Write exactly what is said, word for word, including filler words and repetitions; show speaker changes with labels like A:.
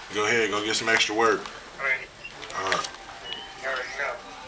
A: Go ahead, go get some extra work.
B: All right.
A: All right.
B: You already know.